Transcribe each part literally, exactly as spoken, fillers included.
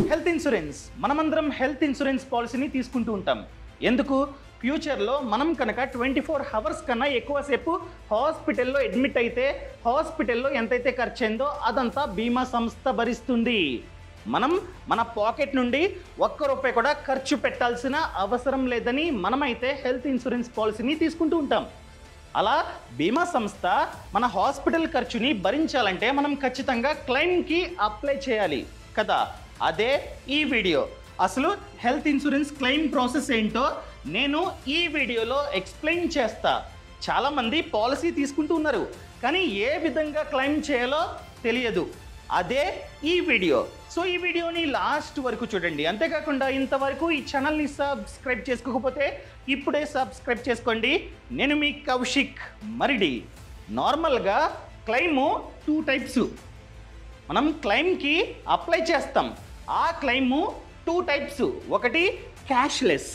Health insurance. మనమందరం health insurance పాలసీని తీసుకుంటూ ఉంటాం. ఎందుకు? ఫ్యూచర్లో మనం కనుక ట్వంటీ ఫోర్ అవర్స్ కన్నా ఎక్కువసేపు హాస్పిటల్లో అడ్మిట్ అయితే హాస్పిటల్లో ఎంతైతే ఖర్చు అయిందో అదంతా బీమా సంస్థ భరిస్తుంది. మనం మన పాకెట్ నుండి ఒక్క రూపాయి కూడా ఖర్చు పెట్టాల్సిన అవసరం లేదని మనమైతే హెల్త్ ఇన్సూరెన్స్ పాలసీని తీసుకుంటూ ఉంటాం. అలా బీమా సంస్థ మన హాస్పిటల్ ఖర్చుని భరించాలంటే మనం ఖచ్చితంగా క్లెయిమ్కి అప్లై చేయాలి కదా. అదే ఈ వీడియో. అసలు హెల్త్ ఇన్సూరెన్స్ క్లెయిమ్ ప్రాసెస్ ఏంటో నేను ఈ వీడియోలో ఎక్స్ప్లెయిన్ చేస్తా. చాలామంది పాలసీ తీసుకుంటూ ఉన్నారు, కానీ ఏ విధంగా క్లెయిమ్ చేయాలో తెలియదు. అదే ఈ వీడియో. సో ఈ వీడియోని లాస్ట్ వరకు చూడండి. అంతేకాకుండా ఇంతవరకు ఈ ఛానల్ని సబ్స్క్రైబ్ చేసుకోకపోతే ఇప్పుడే సబ్స్క్రైబ్ చేసుకోండి. నేను మీ కౌశిక్ మరిడి. నార్మల్గా క్లెయిము టూ టైప్స్. మనం క్లెయిమ్కి అప్లై చేస్తాం. ఆ క్లెయిము టూ టైప్స్. ఒకటి క్యాష్లెస్,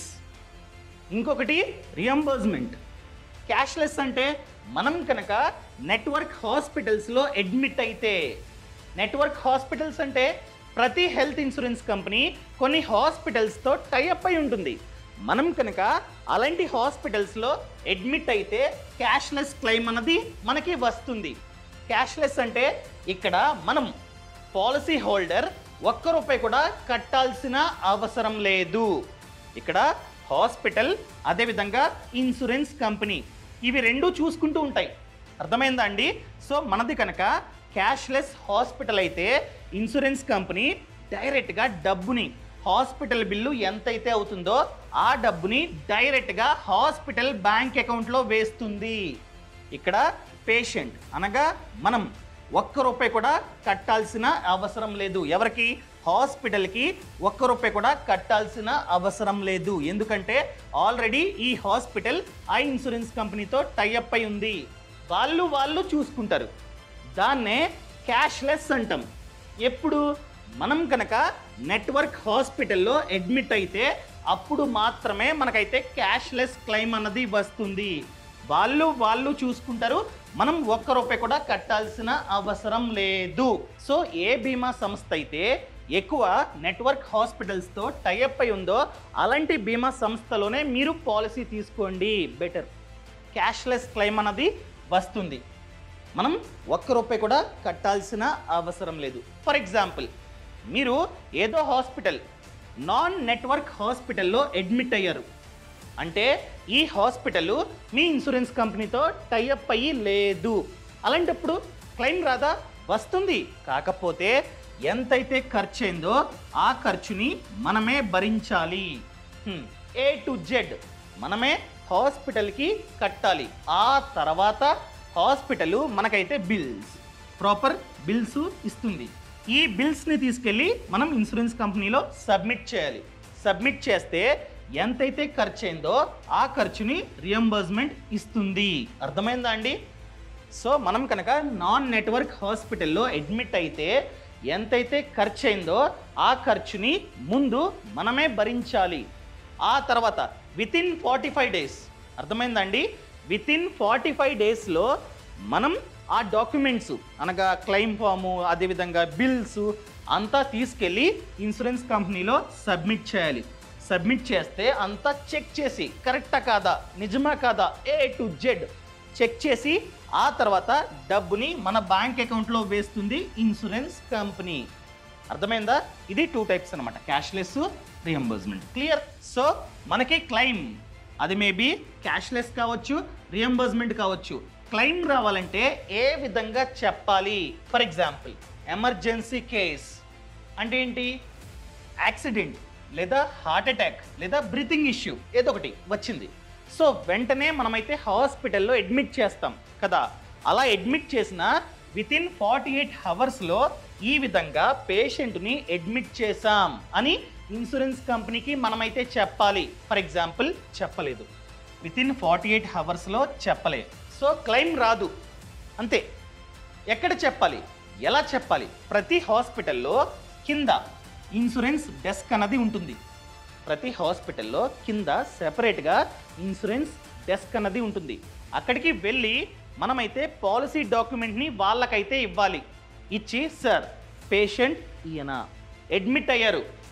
ఇంకొకటి రియంబర్స్మెంట్. క్యాష్లెస్ అంటే మనం కనుక నెట్వర్క్ హాస్పిటల్స్లో అడ్మిట్ అయితే, నెట్వర్క్ హాస్పిటల్స్ అంటే ప్రతి హెల్త్ ఇన్సూరెన్స్ కంపెనీ కొన్ని హాస్పిటల్స్తో టైఅప్ అయి ఉంటుంది. మనం కనుక అలాంటి హాస్పిటల్స్లో అడ్మిట్ అయితే క్యాష్లెస్ క్లెయిమ్ అన్నది మనకి వస్తుంది. క్యాష్లెస్ అంటే ఇక్కడ మనం పాలసీ హోల్డర్ ఒక్క రూపాయి కూడా కట్టాల్సిన అవసరం లేదు. ఇక్కడ హాస్పిటల్ అదేవిధంగా ఇన్సూరెన్స్ కంపెనీ ఇవి రెండు చూసుకుంటూ ఉంటాయి. అర్థమైందా అండి? సో మనది కనుక క్యాష్లెస్ హాస్పిటల్ అయితే ఇన్సూరెన్స్ కంపెనీ డైరెక్ట్గా డబ్బుని, హాస్పిటల్ బిల్లు ఎంతైతే అవుతుందో ఆ డబ్బుని డైరెక్ట్గా హాస్పిటల్ బ్యాంక్ అకౌంట్లో వేస్తుంది. ఇక్కడ పేషెంట్ అనగా మనం ఒక్క రూపాయి కూడా కట్టాల్సిన అవసరం లేదు. ఎవరికి? హాస్పిటల్కి ఒక్క రూపాయి కూడా కట్టాల్సిన అవసరం లేదు. ఎందుకంటే ఆల్రెడీ ఈ హాస్పిటల్ ఆ ఇన్సూరెన్స్ కంపెనీతో టైఅప్ అయి ఉంది. వాళ్ళు వాళ్ళు చూసుకుంటారు. దాన్నే క్యాష్లెస్ అంటాం. ఎప్పుడు? మనం కనుక నెట్వర్క్ హాస్పిటల్లో అడ్మిట్ అయితే అప్పుడు మాత్రమే మనకైతే క్యాష్లెస్ క్లెయిమ్ అన్నది వస్తుంది. వాళ్ళు వాళ్ళు చూసుకుంటారు. మనం ఒక్క రూపాయి కూడా కట్టాల్సిన అవసరం లేదు. సో ఏ బీమా సంస్థ అయితే ఎక్కువ నెట్వర్క్ హాస్పిటల్స్తో టైఅప్ అయి ఉందో అలాంటి బీమా సంస్థలోనే మీరు పాలసీ తీసుకోండి. బెటర్. క్యాష్లెస్ క్లెయిమ్ అన్నది వస్తుంది. మనం ఒక్క రూపాయి కూడా కట్టాల్సిన అవసరం లేదు. ఫర్ ఎగ్జాంపుల్, మీరు ఏదో హాస్పిటల్ నాన్ నెట్వర్క్ హాస్పిటల్లో అడ్మిట్ అయ్యారు అంటే ఈ హాస్పిటల్ మీ ఇన్సూరెన్స్ కంపెనీతో టైఅప్ అయ్యి లేదు. అలాంటప్పుడు క్లెయిమ్ రాదా? వస్తుంది. కాకపోతే ఎంతైతే ఖర్చు అయిందో ఆ ఖర్చుని మనమే భరించాలి. ఏ టు జెడ్ మనమే హాస్పిటల్కి కట్టాలి. ఆ తర్వాత హాస్పిటల్ మనకైతే బిల్స్, ప్రాపర్ బిల్స్ ఇస్తుంది. ఈ బిల్స్ని తీసుకెళ్ళి మనం ఇన్సూరెన్స్ కంపెనీలో సబ్మిట్ చేయాలి. సబ్మిట్ చేస్తే ఎంతైతే ఖర్చు అయిందో ఆ ఖర్చుని రియంబర్స్మెంట్ ఇస్తుంది. అర్థమైందా అండి? సో మనం కనుక నాన్ నెట్వర్క్ హాస్పిటల్లో అడ్మిట్ అయితే ఎంతైతే ఖర్చు అయిందో ఆ ఖర్చుని ముందు మనమే భరించాలి. ఆ తర్వాత within forty five days అర్థమైందండి విత్ ఇన్ ఫార్టీ ఫైవ్ డేస్లో మనం ఆ డాక్యుమెంట్స్ అనగా క్లెయిమ్ ఫాము అదేవిధంగా బిల్స్ అంతా తీసుకెళ్ళి ఇన్సూరెన్స్ కంపెనీలో సబ్మిట్ చేయాలి. సబ్మిట్ చేస్తే అంతా చెక్ చేసి కరెక్టా కాదా, నిజమా కాదా, ఏ టు జెడ్ చెక్ చేసి ఆ తర్వాత డబ్బుని మన బ్యాంక్ అకౌంట్లో వేస్తుంది ఇన్సూరెన్స్ కంపెనీ. అర్థమైందా? ఇది టూ టైప్స్ అనమాట, క్యాష్లెస్, రియంబర్స్మెంట్. క్లియర్? సో మనకి క్లెయిమ్ అది మేబీ క్యాష్లెస్ కావచ్చు, రియంబర్స్మెంట్ కావచ్చు. క్లెయిమ్ రావాలంటే ఏ విధంగా చెప్పాలి? ఫర్ ఎగ్జాంపుల్, ఎమర్జెన్సీ కేస్ అంటే ఏంటి? యాక్సిడెంట్ లేదా హార్ట్ అటాక్ లేదా బ్రీతింగ్ ఇష్యూ ఏదో ఒకటి వచ్చింది. సో వెంటనే మనమైతే హాస్పిటల్లో అడ్మిట్ చేస్తాం కదా. అలా అడ్మిట్ చేసిన విత్ ఇన్ ఫార్టీ ఎయిట్ అవర్స్లో ఈ విధంగా పేషెంట్ని అడ్మిట్ చేసాం అని ఇన్సూరెన్స్ కంపెనీకి మనమైతే చెప్పాలి. ఫర్ ఎగ్జాంపుల్ చెప్పలేదు, విత్ ఇన్ ఫార్టీ ఎయిట్ అవర్స్లో చెప్పలేదు. సో క్లెయిమ్ రాదు. అంతే. ఎక్కడ చెప్పాలి, ఎలా చెప్పాలి? ప్రతి హాస్పిటల్లో కింద ఇన్సూరెన్స్ డెస్క్ అన్నది ఉంటుంది. ప్రతి హాస్పిటల్లో కింద సెపరేట్గా ఇన్సూరెన్స్ డెస్క్ అన్నది ఉంటుంది. అక్కడికి వెళ్ళి మనమైతే పాలసీ డాక్యుమెంట్ని వాళ్ళకైతే ఇవ్వాలి. ఇచ్చి, సార్ పేషెంట్ ఈయన అడ్మిట్ అయ్యారు,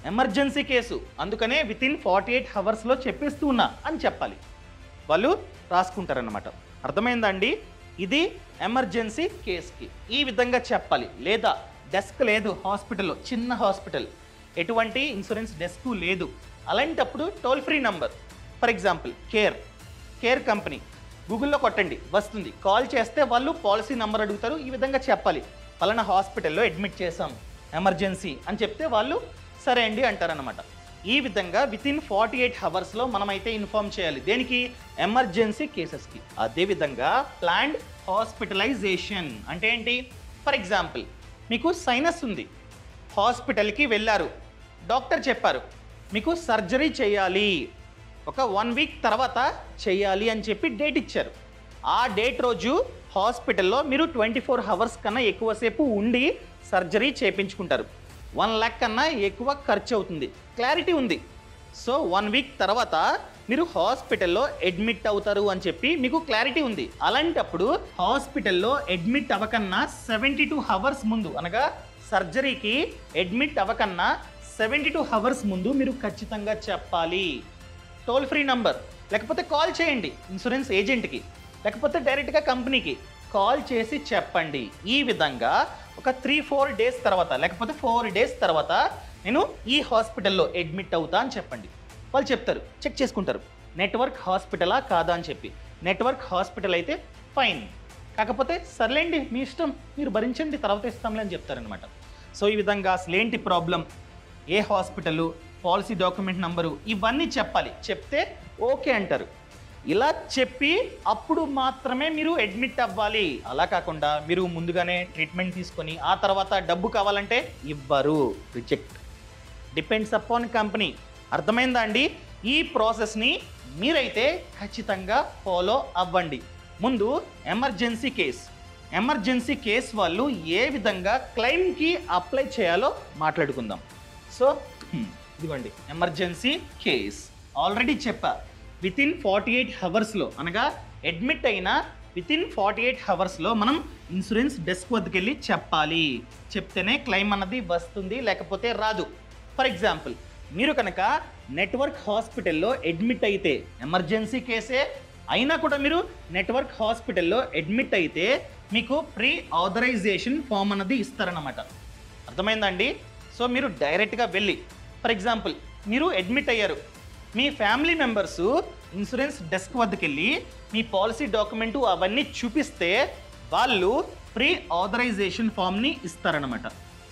ఎమర్జెన్సీ కేసు, అందుకనే విత్ ఇన్ ఫార్టీ ఎయిట్ అవర్స్లో చెప్పేస్తూ ఉన్నా అని చెప్పాలి. వాళ్ళు రాసుకుంటారనమాట. అర్థమైందా అండి? ఇది ఎమర్జెన్సీ కేసుకి ఈ విధంగా చెప్పాలి. లేదా డెస్క్ లేదు హాస్పిటల్లో, చిన్న హాస్పిటల్, ఎటువంటి ఇన్సూరెన్స్ డెస్క్ లేదు, అలాంటప్పుడు toll free number, for example care care company, గూగుల్లో కొట్టండి వస్తుంది. కాల్ చేస్తే వాళ్ళు పాలసీ నెంబర్ అడుగుతారు. ఈ విధంగా చెప్పాలి, పలానా హాస్పిటల్లో అడ్మిట్ చేసాం ఎమర్జెన్సీ అని చెప్తే వాళ్ళు సరే అండి అంటారనమాట. ఈ విధంగా విత్ ఇన్ ఫార్టీ ఎయిట్ అవర్స్లో మనమైతే ఇన్ఫార్మ్ చేయాలి. దేనికి? ఎమర్జెన్సీ కేసెస్కి. అదేవిధంగా ప్లాన్డ్ హాస్పిటలైజేషన్ అంటే ఏంటి? ఫర్ ఎగ్జాంపుల్ మీకు సైనస్ ఉంది, హాస్పిటల్కి వెళ్ళారు, డాక్టర్ చెప్పారు మీకు సర్జరీ చేయాలి, ఒక వన్ వీక్ తర్వాత చేయాలి అని చెప్పి డేట్ ఇచ్చారు. ఆ డేట్ రోజు హాస్పిటల్లో మీరు ట్వంటీ ఫోర్ అవర్స్ కన్నా ఎక్కువసేపు ఉండి సర్జరీ చేయించుకుంటారు. వన్ ల్యాక్ కన్నా ఎక్కువ ఖర్చు అవుతుంది, క్లారిటీ ఉంది. సో వన్ వీక్ తర్వాత మీరు హాస్పిటల్లో అడ్మిట్ అవుతారు అని చెప్పి మీకు క్లారిటీ ఉంది. అలాంటప్పుడు హాస్పిటల్లో అడ్మిట్ అవ్వకన్నా సెవెంటీ టూ అవర్స్ ముందు, అనగా సర్జరీకి అడ్మిట్ అవ్వకన్నా సెవెంటీ టూ అవర్స్ ముందు మీరు ఖచ్చితంగా చెప్పాలి. టోల్ ఫ్రీ నంబర్, లేకపోతే కాల్ చేయండి ఇన్సూరెన్స్ ఏజెంట్కి, లేకపోతే డైరెక్ట్గా కంపెనీకి కాల్ చేసి చెప్పండి. ఈ విధంగా ఒక త్రీ ఫోర్ డేస్ తర్వాత, లేకపోతే ఫోర్ డేస్ తర్వాత నేను ఈ హాస్పిటల్లో అడ్మిట్ అవుతా అని చెప్పండి. వాళ్ళు చెప్తారు, చెక్ చేసుకుంటారు నెట్వర్క్ హాస్పిటలా కాదా అని చెప్పి. నెట్వర్క్ హాస్పిటల్ అయితే ఫైన్, కాకపోతే సర్లేండి మీ ఇష్టం, మీరు భరించండి తర్వాత ఇస్తాంలే అని చెప్తారనమాట. సో ఈ విధంగా అసలు ఏంటి ప్రాబ్లం, ఏ హాస్పిటల్, పాలసీ డాక్యుమెంట్ నంబరు, ఇవన్నీ చెప్పాలి. చెప్తే ఓకే అంటారు. ఇలా చెప్పి అప్పుడు మాత్రమే మీరు అడ్మిట్ అవ్వాలి. అలా కాకుండా మీరు ముందుగానే ట్రీట్మెంట్ తీసుకొని ఆ తర్వాత డబ్బు కావాలంటే ఇవ్వరు, రిజెక్ట్. Depends upon company. అర్థమైందా అండి? ఈ ప్రాసెస్ని మీరైతే ఖచ్చితంగా ఫాలో అవ్వండి. ముందు ఎమర్జెన్సీ కేస్, ఎమర్జెన్సీ కేస్ వాళ్ళు ఏ విధంగా క్లెయిమ్కి అప్లై చేయాలో మాట్లాడుకుందాం. సో ఇదిగోండి ఎమర్జెన్సీ కేస్ ఆల్రెడీ చెప్పా. విత్ ఇన్ ఫార్టీ ఎయిట్ అవర్స్లో, అనగా అడ్మిట్ అయిన విత్ ఇన్ ఫార్టీ ఎయిట్ అవర్స్లో మనం ఇన్సూరెన్స్ డెస్క్ వద్దకు వెళ్ళి చెప్పాలి. చెప్తేనే క్లెయిమ్ అన్నది వస్తుంది, లేకపోతే రాదు. ఫర్ ఎగ్జాంపుల్ మీరు కనుక నెట్వర్క్ హాస్పిటల్లో అడ్మిట్ అయితే, ఎమర్జెన్సీ కేసే అయినా కూడా మీరు నెట్వర్క్ హాస్పిటల్లో అడ్మిట్ అయితే మీకు ప్రీ ఆథరైజేషన్ ఫామ్ అన్నది ఇస్తారన్నమాట. అర్థమైందండి? సో మీరు డైరెక్ట్గా వెళ్ళి, ఫర్ ఎగ్జాంపుల్ మీరు అడ్మిట్ అయ్యారు, మీ ఫ్యామిలీ మెంబర్సు ఇన్సూరెన్స్ డెస్క్ వద్దకు వెళ్ళి మీ పాలసీ డాక్యుమెంటు అవన్నీ చూపిస్తే వాళ్ళు ప్రీ ఆథరైజేషన్ ఫామ్ని ఇస్తారనమాట.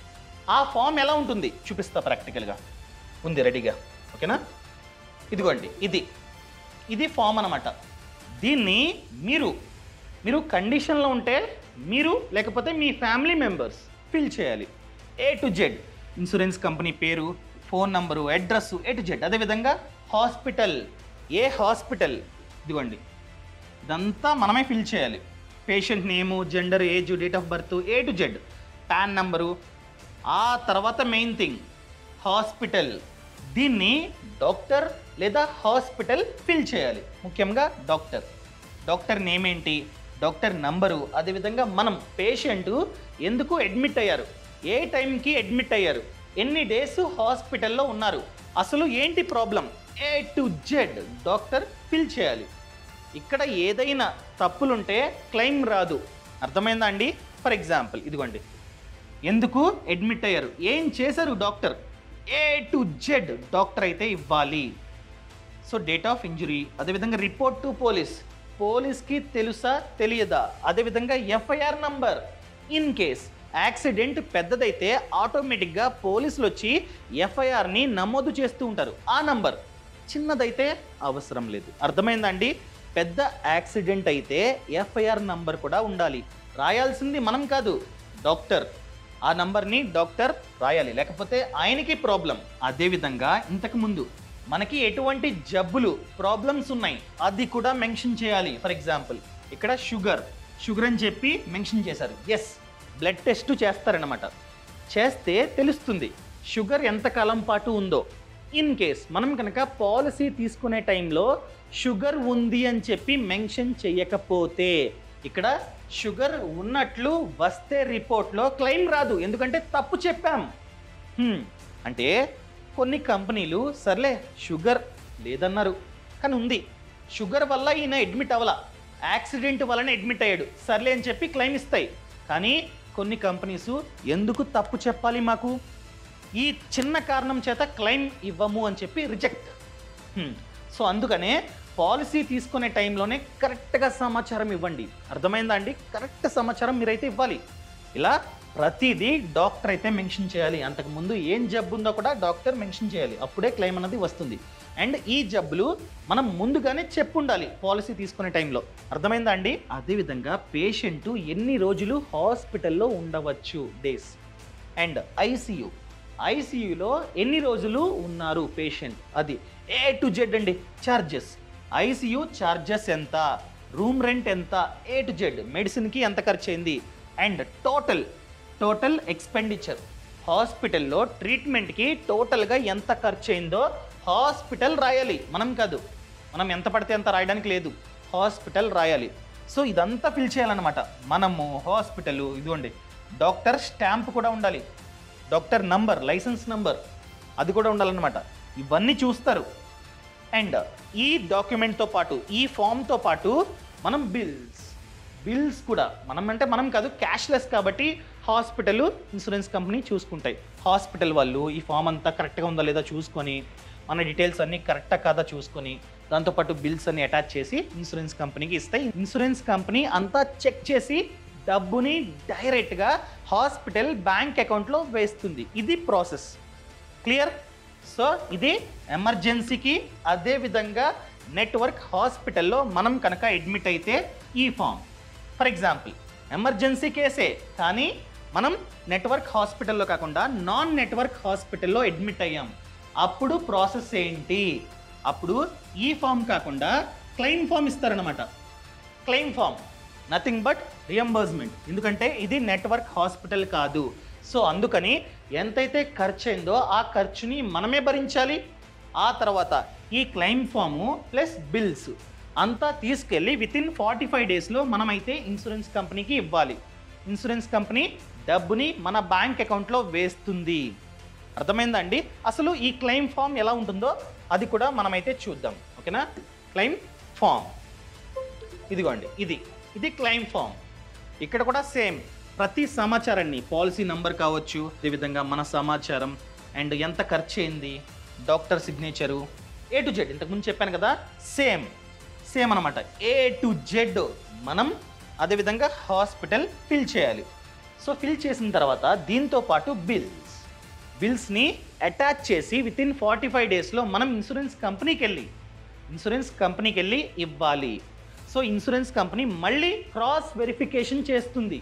ఆ ఫామ్ ఎలా ఉంటుంది చూపిస్తా ప్రాక్టికల్గా, ఉంది రెడీగా, ఓకేనా? ఇదిగోండి ఇది ఇది ఫామ్ అనమాట. దీన్ని మీరు మీరు కండిషన్లో ఉంటే మీరు, లేకపోతే మీ ఫ్యామిలీ మెంబర్స్ ఫిల్ చేయాలి. A to Z, insurance company పేరు, phone number, address, A to Z. అదేవిధంగా హాస్పిటల్, ఏ హాస్పిటల్, ఇదిగోండి ఇదంతా మనమే ఫిల్ చేయాలి. Patient name, gender, age, date of birth, A to Z, PAN number. ఆ తర్వాత మెయిన్ థింగ్ హాస్పిటల్. దీన్ని డాక్టర్ లేదా హాస్పిటల్ ఫిల్ చేయాలి. ముఖ్యంగా డాక్టర్, డాక్టర్ నేమ్ ఏంటి, డాక్టర్ నంబరు, అదేవిధంగా మనం పేషెంట్ ఎందుకు అడ్మిట్ అయ్యారు, ఏ టైంకి అడ్మిట్ అయ్యారు, ఎన్ని డేస్ హాస్పిటల్లో ఉన్నారు, అసలు ఏంటి problem, A to Z doctor fill చేయాలి. ఇక్కడ ఏదైనా తప్పులుంటే క్లెయిమ్ రాదు. అర్థమైందా అండి? ఫర్ ఎగ్జాంపుల్ ఇదిగోండి, ఎందుకు అడ్మిట్ అయ్యారు, ఏం చేశారు doctor, A to Z doctor అయితే ఇవ్వాలి. సో డేట్ ఆఫ్ ఇంజురీ, అదేవిధంగా రిపోర్ట్ టు పోలీస్, పోలీస్కి తెలుసా తెలియదా, అదేవిధంగా FIR number. In case accident పెద్దదైతే ఆటోమేటిక్గా పోలీసులు వచ్చి ఎఫ్ఐఆర్ని నమోదు చేస్తూ ఉంటారు. ఆ నంబర్ చిన్నదైతే అవసరం లేదు. అర్థమైందండి? పెద్ద యాక్సిడెంట్ అయితే ఎఫ్ఐఆర్ నంబర్ కూడా ఉండాలి. రాయాల్సింది మనం కాదు, డాక్టర్. ఆ నంబర్ని డాక్టర్ రాయాలి, లేకపోతే ఆయనకి ప్రాబ్లం. అదేవిధంగా ఇంతకుముందు మనకి ఎటువంటి జబ్బులు, ప్రాబ్లమ్స్ ఉన్నాయి అది కూడా మెన్షన్ చేయాలి. ఫర్ ఎగ్జాంపుల్ ఇక్కడ షుగర్ షుగర్ అని చెప్పి మెన్షన్ చేశారు. ఎస్, బ్లడ్ టెస్ట్ చేస్తారనమాట. చేస్తే తెలుస్తుంది షుగర్ ఎంతకాలం పాటు ఉందో. ఇన్ కేస్ మనం కనుక పాలసీ తీసుకునే టైంలో షుగర్ ఉంది అని చెప్పి మెన్షన్ చేయకపోతే, ఇక్కడ షుగర్ ఉన్నట్లు వస్తే రిపోర్ట్లో క్లెయిమ్ రాదు, ఎందుకంటే తప్పు చెప్పాం. అంటే కొన్ని కంపెనీలు సర్లే షుగర్ లేదన్నారు, కానీ ఉంది, షుగర్ వల్ల ఈయన అడ్మిట్ అవ్వాల, యాక్సిడెంట్ వలన అడ్మిట్ అయ్యాడు, సర్లే అని చెప్పి క్లెయిమ్ ఇస్తాయి. కానీ కొన్ని కంపెనీస్ ఎందుకు తప్పు చెప్పాలి మాకు, ఈ చిన్న కారణం చేత క్లెయిమ్ ఇవ్వము అని చెప్పి రిజెక్ట్. సో అందుకనే పాలసీ తీసుకునే టైంలోనే కరెక్ట్గా సమాచారం ఇవ్వండి. అర్థమైందా అండి? కరెక్ట్ సమాచారం మీరైతే ఇవ్వాలి. ఇలా ప్రతిదీ డాక్టర్ అయితే మెన్షన్ చేయాలి. అంతకుముందు ఏం జబ్బు ఉందో కూడా డాక్టర్ మెన్షన్ చేయాలి, అప్పుడే క్లెయిమ్ అనేది వస్తుంది. అండ్ ఈ జబ్బులు మనం ముందుగానే చెప్పుండాలి పాలసీ తీసుకునే టైంలో. అర్థమైందా అండి? అదేవిధంగా పేషెంట్ ఎన్ని రోజులు హాస్పిటల్లో ఉండవచ్చు, డేస్. అండ్ ఐసీయూ ఐసీయూలో ఎన్ని రోజులు ఉన్నారు పేషెంట్, అది ఏ టు జెడ్ అండి. ఛార్జెస్, ఐసీయూ ఛార్జెస్ ఎంత, రూమ్ రెంట్ ఎంత, ఏ టు జెడ్, మెడిసిన్కి ఎంత ఖర్చు అయింది, అండ్ టోటల్ టోటల్ ఎక్స్పెండిచర్, హాస్పిటల్లో ట్రీట్మెంట్కి టోటల్గా ఎంత ఖర్చు అయిందో హాస్పిటల్ రాయాలి, మనం కాదు. మనం ఎంత పడితే ఎంత రాయడానికి లేదు, హాస్పిటల్ రాయాలి. సో ఇదంతా ఫిల్ చేయాలన్నమాట మనము. హాస్పిటల్ ఇదిగోండి, డాక్టర్ స్టాంప్ కూడా ఉండాలి, డాక్టర్ నంబర్, లైసెన్స్ నంబర్ అది కూడా ఉండాలన్నమాట. ఇవన్నీ చూస్తారు. అండ్ ఈ డాక్యుమెంట్తో పాటు, ఈ ఫామ్తో పాటు మనం బిల్స్ బిల్స్ కూడా మనం అంటే మనం కాదు, క్యాష్లెస్ కాబట్టి హాస్పిటల్ ఇన్సూరెన్స్ కంపెనీ చూసుకుంటాయి. హాస్పిటల్ వాళ్ళు ఈ ఫామ్ అంతా కరెక్ట్గా ఉందా లేదా చూసుకొని, మన డీటెయిల్స్ అన్నీ కరెక్టా కాదా చూసుకొని, దాంతోపాటు బిల్స్ అన్ని అటాచ్ చేసి ఇన్సూరెన్స్ కంపెనీకి ఇస్తాయి. ఇన్సూరెన్స్ కంపెనీ అంతా చెక్ చేసి డబ్బుని డైరెక్ట్గా హాస్పిటల్ బ్యాంక్ అకౌంట్లో వేస్తుంది. ఇది ప్రాసెస్. క్లియర్? సో ఇది ఎమర్జెన్సీకి. అదేవిధంగా నెట్వర్క్ హాస్పిటల్లో మనం కనుక అడ్మిట్ అయితే ఈ ఫామ్. ఫర్ ఎగ్జాంపుల్ ఎమర్జెన్సీ కేసే, కానీ మనం నెట్వర్క్ హాస్పిటల్లో కాకుండా నాన్ నెట్వర్క్ హాస్పిటల్లో అడ్మిట్ అయ్యాం, అప్పుడు ప్రాసెస్ ఏంటి? అప్పుడు ఈ ఫామ్ కాకుండా క్లెయిమ్ ఫామ్ ఇస్తారనమాట. Claim form nothing but reimbursement, ఎందుకంటే ఇది నెట్వర్క్ హాస్పిటల్ కాదు. సో అందుకని ఎంతైతే ఖర్చు అయిందో ఆ ఖర్చుని మనమే భరించాలి. ఆ తర్వాత ఈ క్లెయిమ్ ఫాము ప్లస్ బిల్స్ అంతా తీసుకెళ్ళి విత్ ఇన్ ఫార్టీ ఫైవ్ డేస్లో మనమైతే ఇన్సూరెన్స్ కంపెనీకి ఇవ్వాలి. ఇన్సూరెన్స్ కంపెనీ డబ్బుని మన బ్యాంక్ అకౌంట్లో వేస్తుంది. అర్థమైందండి? అసలు ఈ క్లెయిమ్ ఫామ్ ఎలా ఉంటుందో అది కూడా మనమైతే చూద్దాం. ఓకేనా? క్లెయిమ్ ఫామ్ ఇదిగోండి, ఇది ఇది క్లెయిమ్ ఫామ్. ఇక్కడ కూడా సేమ్ ప్రతి సమాచారాన్ని, పాలసీ నంబర్ కావచ్చు, అదేవిధంగా మన సమాచారం అండ్ ఎంత ఖర్చు అయింది, doctor signature, A to Z ఇంతకుముందు చెప్పాను కదా, సేమ్ సేమ్ అనమాట. ఏ టు జెడ్ మనం అదేవిధంగా హాస్పిటల్ ఫిల్ చేయాలి. సో ఫిల్ చేసిన తర్వాత దీంతో పాటు బిల్స్ బిల్స్ని అటాచ్ చేసి విత్ ఇన్ ఫార్టీ ఫైవ్ డేస్లో మనం ఇన్సూరెన్స్ కంపెనీకి వెళ్ళి ఇన్సూరెన్స్ కంపెనీకి వెళ్ళి ఇవ్వాలి. సో ఇన్సూరెన్స్ కంపెనీ మళ్ళీ క్రాస్ వెరిఫికేషన్ చేస్తుంది.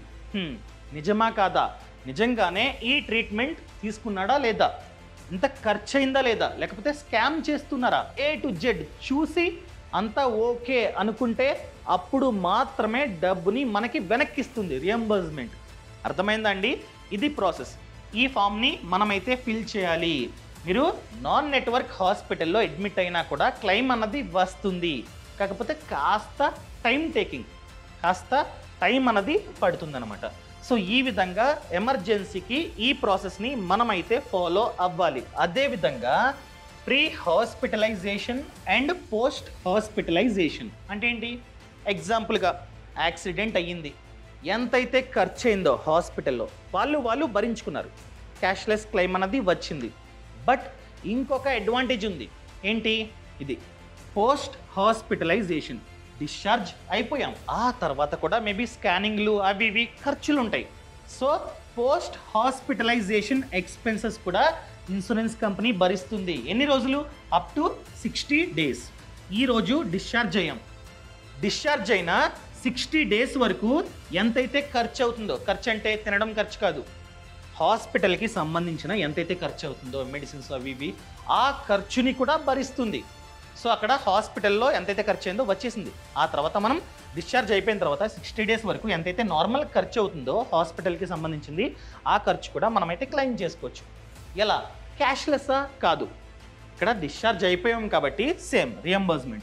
నిజమా కాదా, నిజంగానే ఈ ట్రీట్మెంట్ తీసుకున్నాడా లేదా, ఇంత ఖర్చు అయిందా లేదా, లేకపోతే స్కామ్ చేస్తున్నారా, ఏ టు జెడ్ చూసి అంతా ఓకే అనుకుంటే అప్పుడు మాత్రమే డబ్బుని మనకి వెనక్కిస్తుంది, రియంబర్స్మెంట్. అర్థమైందా అండి? ఇది ప్రాసెస్. ఈ ఫామ్ని మనమైతే ఫిల్ చేయాలి. మీరు నాన్ నెట్వర్క్ హాస్పిటల్లో అడ్మిట్ అయినా కూడా క్లెయిమ్ అన్నది వస్తుంది, కాకపోతే కాస్త టైం టేకింగ్, కాస్త టైం అన్నది పడుతుందన్నమాట. సో ఈ విధంగా ఎమర్జెన్సీకి ఈ ప్రాసెస్ని మనమైతే ఫాలో అవ్వాలి. అదేవిధంగా pre hospitalisation and post hospitalisation అంటే ఏంటి? ఎగ్జాంపుల్గా యాక్సిడెంట్ అయ్యింది, ఎంతైతే ఖర్చు అయిందో హాస్పిటల్లో వాళ్ళు వాళ్ళు భరించుకున్నారు, క్యాష్లెస్ క్లెయిమ్ అన్నది వచ్చింది. బట్ ఇంకొక అడ్వాంటేజ్ ఉంది. ఏంటి? ఇది పోస్ట్ హాస్పిటలైజేషన్. డిశ్చార్జ్ అయిపోయాం, ఆ తర్వాత కూడా మేబీ స్కానింగ్లు అవి ఇవి ఖర్చులు ఉంటాయి. సో పోస్ట్ హాస్పిటలైజేషన్ ఎక్స్పెన్సెస్ కూడా ఇన్సూరెన్స్ కంపెనీ భరిస్తుంది. ఎన్ని రోజులు? Up to sixty days. ఈరోజు డిశ్చార్జ్ అయ్యాం, డిశ్చార్జ్ అయిన సిక్స్టీ డేస్ వరకు ఎంతైతే ఖర్చు అవుతుందో, ఖర్చు అంటే తినడం ఖర్చు కాదు, హాస్పిటల్కి సంబంధించిన ఎంతైతే ఖర్చు అవుతుందో మెడిసిన్స్ అవి ఇవి ఆ ఖర్చుని కూడా భరిస్తుంది. సో అక్కడ హాస్పిటల్లో ఎంతైతే ఖర్చు అయిందో వచ్చేసింది. ఆ తర్వాత మనం డిశ్చార్జ్ అయిపోయిన తర్వాత సిక్స్టీ డేస్ వరకు ఎంతైతే నార్మల్ ఖర్చు అవుతుందో హాస్పిటల్కి సంబంధించింది ఆ ఖర్చు కూడా మనమైతే క్లెయిమ్ చేసుకోవచ్చు. ఎలా? క్యాష్లెస్సా? కాదు. ఇక్కడ డిశ్చార్జ్ అయిపోయాం కాబట్టి సేమ్ రియంబర్స్మెంట్.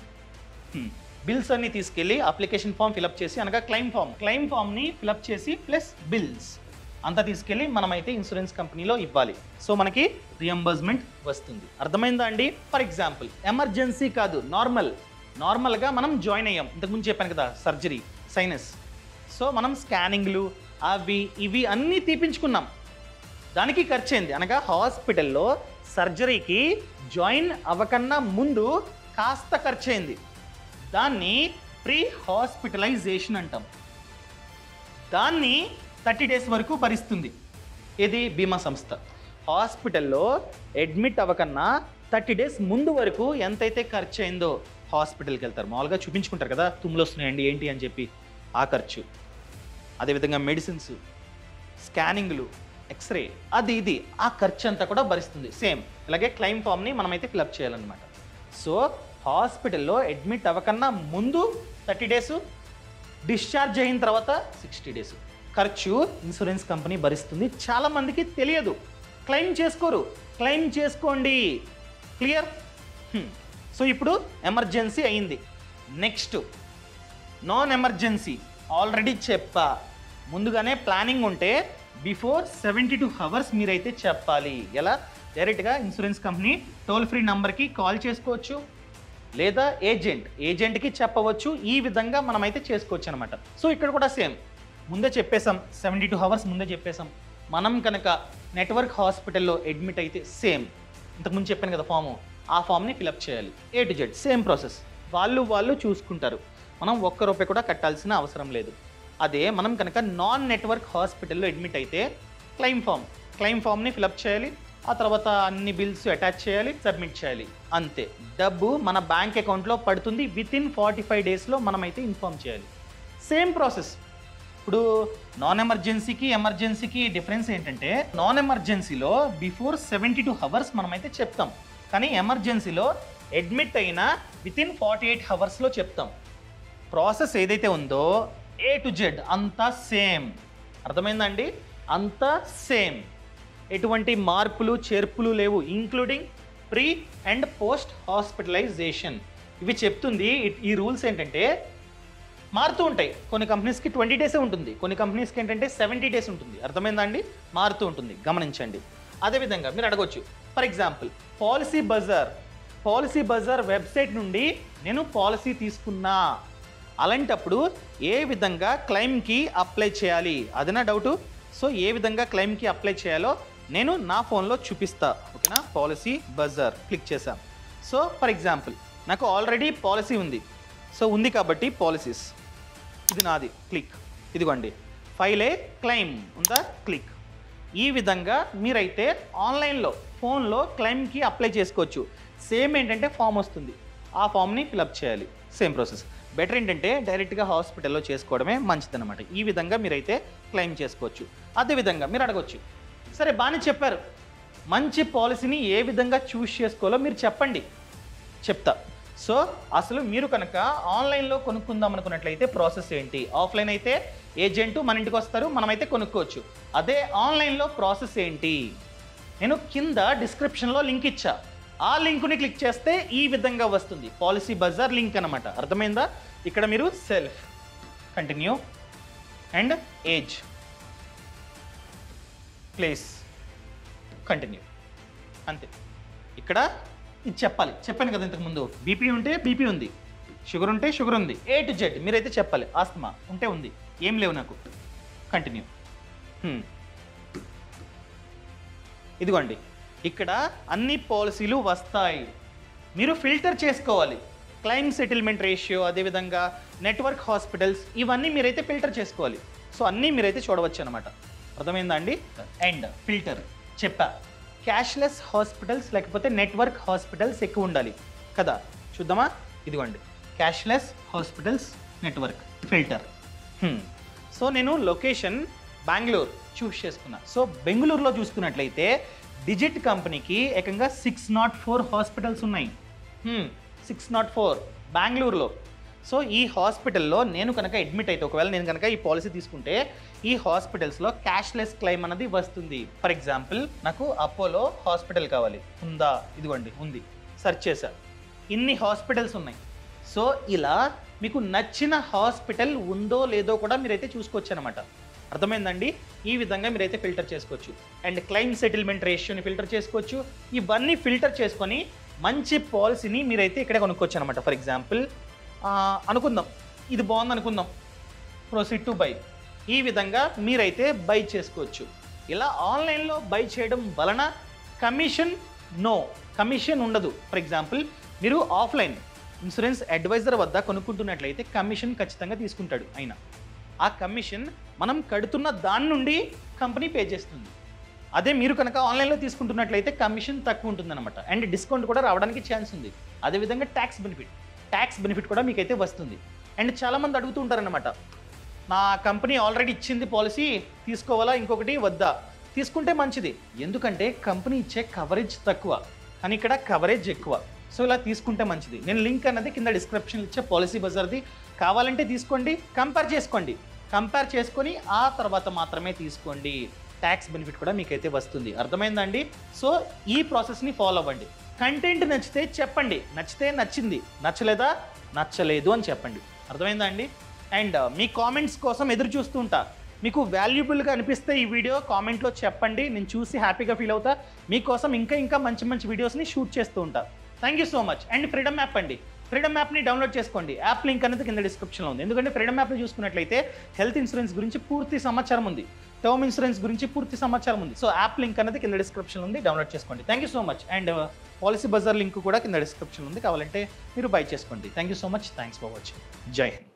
బిల్స్ అన్ని తీసుకెళ్ళి అప్లికేషన్ ఫామ్ ఫిలప్ చేసి, అనగా క్లెయిమ్ ఫామ్ క్లెయిమ్ ఫామ్ని ఫిలప్ చేసి ప్లస్ బిల్స్ అంతా తీసుకెళ్ళి మనమైతే ఇన్సూరెన్స్ కంపెనీలో ఇవ్వాలి. సో మనకి రియంబర్స్మెంట్ వస్తుంది. అర్థమైందా అండి? ఫర్ ఎగ్జాంపుల్ ఎమర్జెన్సీ కాదు, నార్మల్ నార్మల్గా మనం జాయిన్ అయ్యాం. ఇంతకుముందు చెప్పాను కదా, సర్జరీ, సైనస్. సో మనం స్కానింగ్లు అవి ఇవి అన్నీ తీపించుకున్నాం, దానికి ఖర్చు అయింది. అనగా హాస్పిటల్లో సర్జరీకి జాయిన్ అవ్వకన్నా ముందు కాస్త ఖర్చు అయింది. దాన్ని ప్రీ హాస్పిటలైజేషన్ అంటాం. దాన్ని థర్టీ డేస్ వరకు భరిస్తుంది ఇది బీమా సంస్థ. హాస్పిటల్లో అడ్మిట్ అవ్వకన్నా థర్టీ డేస్ ముందు వరకు ఎంతైతే ఖర్చు అయిందో హాస్పిటల్కి వెళ్తారు, మామూలుగా చూపించుకుంటారు కదా, తుమ్ములు వస్తున్నాయండి ఏంటి అని చెప్పి, ఆ ఖర్చు. అదేవిధంగా మెడిసిన్స్, స్కానింగ్లు, ఎక్స్రే, అది ఇది ఆ ఖర్చు అంతా కూడా భరిస్తుంది. సేమ్ ఇలాగే క్లెయిమ్ ఫామ్ని మనమైతే ఫిలప్ చేయాలన్నమాట. సో హాస్పిటల్లో అడ్మిట్ అవ్వకన్నా ముందు థర్టీ డేస్, డిశ్చార్జ్ అయిన తర్వాత సిక్స్టీ డేస్ ఖర్చు ఇన్సూరెన్స్ కంపెనీ భరిస్తుంది. చాలామందికి తెలియదు, క్లెయిమ్ చేసుకోరు. క్లెయిమ్ చేసుకోండి. క్లియర్? సో ఇప్పుడు ఎమర్జెన్సీ అయింది. Next non emergency. ఆల్రెడీ చెప్పా, ముందుగానే ప్లానింగ్ ఉంటే బిఫోర్ సెవెంటీ టూ అవర్స్ మీరైతే చెప్పాలి. ఎలా? డైరెక్ట్గా ఇన్సూరెన్స్ కంపెనీ టోల్ ఫ్రీ నెంబర్కి కాల్ చేసుకోవచ్చు, లేదా ఏజెంట్ ఏజెంట్కి చెప్పవచ్చు. ఈ విధంగా మనమైతే చేసుకోవచ్చు అనమాట. సో ఇక్కడ కూడా సేమ్, ముందే చెప్పేసాం, సెవెంటీ టూ అవర్స్ ముందే చెప్పేసాం. మనం కనుక నెట్వర్క్ హాస్పిటల్లో అడ్మిట్ అయితే సేమ్ ఇంతకుముందు చెప్పాను కదా ఫాము, ఆ ఫామ్ని ఫిలప్ చేయాలి. A to Z same process, వాళ్ళు వాళ్ళు చూసుకుంటారు. మనం ఒక్క రూపాయి కూడా కట్టాల్సిన అవసరం లేదు. అదే మనం కనుక నాన్ నెట్వర్క్ హాస్పిటల్లో అడ్మిట్ అయితే క్లెయిమ్ ఫామ్ క్లెయిమ్ ఫామ్ని ఫిలప్ చేయాలి. ఆ తర్వాత అన్ని బిల్స్ అటాచ్ చేయాలి, సబ్మిట్ చేయాలి, అంతే. డబ్బు మన బ్యాంక్ అకౌంట్లో పడుతుంది. విత్ ఇన్ ఫార్టీ ఫైవ్ డేస్లో మనమైతే ఇన్ఫామ్ చేయాలి. Same process. ఇప్పుడు నాన్ ఎమర్జెన్సీకి ఎమర్జెన్సీకి డిఫరెన్స్ ఏంటంటే, నాన్ ఎమర్జెన్సీలో బిఫోర్ సెవెంటీ టూ అవర్స్ మనమైతే చెప్తాం, కానీ ఎమర్జెన్సీలో అడ్మిట్ అయినా విత్ ఇన్ ఫార్టీ ఎయిట్ అవర్స్లో చెప్తాం. ప్రాసెస్ ఏదైతే ఉందో ఏ టు జెడ్ అంతా సేమ్. అర్థమైందండి? అంతా సేమ్, ఎటువంటి మార్పులు చేర్పులు లేవు, including pre and post hospitalisation. ఇవి చెప్తుంది. ఈ రూల్స్ ఏంటంటే మారుతూ ఉంటాయి. కొన్ని కంపెనీస్కి ట్వంటీ డేసే ఉంటుంది, కొన్ని కంపెనీస్కి ఏంటంటే సెవెంటీ డేస్ ఉంటుంది. అర్థమైందండి? మారుతూ ఉంటుంది, గమనించండి. అదేవిధంగా మీరు అడగొచ్చు, ఫర్ ఎగ్జాంపుల్ పాలసీ బజార్ పాలసీ బజార్ వెబ్సైట్ నుండి నేను పాలసీ తీసుకున్నా, అలాంటప్పుడు ఏ విధంగా క్లెయిమ్కి అప్లై చేయాలి, అది నా డౌటు. సో ఏ విధంగా క్లెయిమ్కి అప్లై చేయాలో నేను నా ఫోన్లో చూపిస్తా, ఓకేనా? పాలసీ బజార్ క్లిక్ చేశాం. సో ఫర్ ఎగ్జాంపుల్ నాకు ఆల్రెడీ పాలసీ ఉంది. సో ఉంది కాబట్టి పాలసీస్, ఇది నాది, క్లిక్. ఇదిగోండి ఫైలే క్లెయిమ్ ఉందా, క్లిక్. ఈ విధంగా మీరైతే ఆన్లైన్లో ఫోన్లో క్లెయిమ్కి అప్లై చేసుకోవచ్చు. సేమ్ ఏంటంటే ఫామ్ వస్తుంది, ఆ ఫామ్ని ఫిలప్ చేయాలి. Same process. బెటర్ ఏంటంటే డైరెక్ట్గా హాస్పిటల్లో చేసుకోవడమే మంచిదన్నమాట. ఈ విధంగా మీరైతే క్లెయిమ్ చేసుకోవచ్చు. అదేవిధంగా మీరు అడగొచ్చు, సరే బాగానే చెప్పారు, మంచి పాలసీని ఏ విధంగా చూస్ చేసుకోవాలో మీరు చెప్పండి. చెప్తా. సో అసలు మీరు కనుక ఆన్లైన్లో కొనుక్కుందాం అనుకున్నట్లయితే ప్రాసెస్ ఏంటి? ఆఫ్లైన్ అయితే ఏజెంటు మన ఇంటికి వస్తారు, మనమైతే కొనుక్కోవచ్చు. అదే ఆన్లైన్లో ప్రాసెస్ ఏంటి? నేను కింద డిస్క్రిప్షన్లో లింక్ ఇచ్చా, ఆ లింక్ని క్లిక్ చేస్తే ఈ విధంగా వస్తుంది. పాలసీ బజార్ లింక్ అనమాట. అర్థమైందా? ఇక్కడ మీరు self, continue and age, place, continue, అంతే. ఇక్కడ ఇది చెప్పాలి. చెప్పాను కదా ఇంతకుముందు, బీపీ ఉంటే బీపీ ఉంది, షుగర్ ఉంటే షుగర్ ఉంది, ఏ టు జెడ్ మీరైతే చెప్పాలి. ఆస్తమా ఉంటే ఉంది, ఏం లేవు నాకు, కంటిన్యూ. ఇదిగోండి ఇక్కడ అన్ని పాలసీలు వస్తాయి. మీరు ఫిల్టర్ చేసుకోవాలి. క్లెయిమ్ సెటిల్మెంట్ రేషియో, అదేవిధంగా నెట్వర్క్ హాస్పిటల్స్, ఇవన్నీ మీరైతే ఫిల్టర్ చేసుకోవాలి. సో అన్నీ మీరైతే చూడవచ్చు అనమాట. అర్థమైందా అండి? అండ్ ఫిల్టర్ చెప్పా, క్యాష్లెస్ హాస్పిటల్స్ లేకపోతే నెట్వర్క్ హాస్పిటల్స్ ఎక్కువ ఉండాలి కదా. చూద్దామా? ఇదిగోండి cashless hospitals network filter. So నేను లొకేషన్ బెంగళూరు చూస్ చేసుకున్నా. సో బెంగళూరులో చూసుకున్నట్లయితే డిజిట్ కంపెనీకి ఏకంగా సిక్స్ నాట్ ఫోర్ హాస్పిటల్స్ ఉన్నాయి. సిక్స్ నాట్ ఫోర్ బెంగళూరులో. సో ఈ హాస్పిటల్లో నేను కనుక అడ్మిట్ అయితే, ఒకవేళ నేను కనుక ఈ పాలసీ తీసుకుంటే ఈ హాస్పిటల్స్లో క్యాష్లెస్ క్లెయిమ్ అనేది వస్తుంది. ఫర్ ఎగ్జాంపుల్ నాకు అపోలో హాస్పిటల్ కావాలి, ఉందా? ఇదిగోండి ఉంది, సెర్చ్ చేశా, ఇన్ని హాస్పిటల్స్ ఉన్నాయి. సో ఇలా మీకు నచ్చిన హాస్పిటల్ ఉందో లేదో కూడా మీరైతే చూసుకోవచ్చు అనమాట. అర్థమైందండి? ఈ విధంగా మీరైతే ఫిల్టర్ చేసుకోవచ్చు. అండ్ క్లెయిమ్ సెటిల్మెంట్ రేషియోని ఫిల్టర్ చేసుకోవచ్చు. ఇవన్నీ ఫిల్టర్ చేసుకొని మంచి పాలసీని మీరైతే ఇక్కడే కొనుక్కోవచ్చు అనమాట. ఫర్ ఎగ్జాంపుల్ అనుకుందాం, ఇది బాగుంది అనుకుందాం, ప్రొసీడ్ టు బై. ఈ విధంగా మీరైతే బై చేసుకోవచ్చు. ఇలా ఆన్లైన్లో బై చేయడం వలన కమిషన్ నో కమిషన్ ఉండదు. ఫర్ ఎగ్జాంపుల్ మీరు ఆఫ్లైన్ ఇన్సూరెన్స్ అడ్వైజర్ వద్ద కొనుక్కుంటున్నట్లయితే కమిషన్ ఖచ్చితంగా తీసుకుంటాడు. అయినా ఆ కమిషన్ మనం కడుతున్న దాని నుండి కంపెనీ పే చేస్తుంది. అదే మీరు కనుక ఆన్లైన్లో తీసుకుంటున్నట్లయితే కమిషన్ తక్కువ ఉంటుందన్నమాట. అండ్ డిస్కౌంట్ కూడా రావడానికి ఛాన్స్ ఉంది. అదేవిధంగా ట్యాక్స్ బెనిఫిట్ ట్యాక్స్ బెనిఫిట్ కూడా మీకైతే వస్తుంది. అండ్ చాలామంది అడుగుతూ ఉంటారనమాట, నా కంపెనీ ఆల్రెడీ ఇచ్చింది పాలసీ, తీసుకోవాలా ఇంకొకటి వద్దా? తీసుకుంటే మంచిది, ఎందుకంటే కంపెనీ ఇచ్చే కవరేజ్ తక్కువ కానీ ఇక్కడ కవరేజ్ ఎక్కువ. సో ఇలా తీసుకుంటే మంచిది. నేను లింక్ అన్నది కింద డిస్క్రిప్షన్ ఇచ్చే పాలసీ బజార్ది, కావాలంటే తీసుకోండి, కంపేర్ చేసుకోండి. కంపేర్ చేసుకొని ఆ తర్వాత మాత్రమే తీసుకోండి. ట్యాక్స్ బెనిఫిట్ కూడా మీకైతే వస్తుంది. అర్థమైందండి? సో ఈ ప్రాసెస్ని ఫాలో అవ్వండి. కంటెంట్ నచ్చితే చెప్పండి, నచ్చితే నచ్చింది, నచ్చలేదా నచ్చలేదు అని చెప్పండి. అర్థమైందా అండి? అండ్ మీ కామెంట్స్ కోసం ఎదురు చూస్తూ ఉంటా. మీకు వాల్యుబుల్గా అనిపిస్తే ఈ వీడియో కామెంట్లో చెప్పండి, నేను చూసి హ్యాపీగా ఫీల్ అవుతా. మీకోసం ఇంకా ఇంకా మంచి మంచి వీడియోస్ని షూట్ చేస్తూ ఉంటా. Thank you so much. And freedom app అండి, ఫ్రీడమ్ యాప్ని డౌన్లోడ్ చేసుకోండి. యాప్ లింక్ అనేది కింద డిస్క్రిప్షన్లో ఉంది. ఎందుకంటే ఫ్రీడమ్ యాప్ని చూసుకున్నట్లయితే హెల్త్ ఇన్సూరెన్స్ గురించి పూర్తి సమాచారం ఉంది, టర్మ్ ఇన్సూరెన్స్ గురించి పూర్తి సమాచారం ఉంది. సో యాప్ లింక్ అనేది కింద డిస్క్రిప్షన్లో ఉంది, డౌన్లోడ్ చేసుకోండి. Thank you so much. And Policybazaar link కూడా కింద డిస్క్రిప్షన్ ఉంది, కావాలంటే మీరు బై చేసుకోండి. Thank you so much. Thanks for watching. Jai Hind.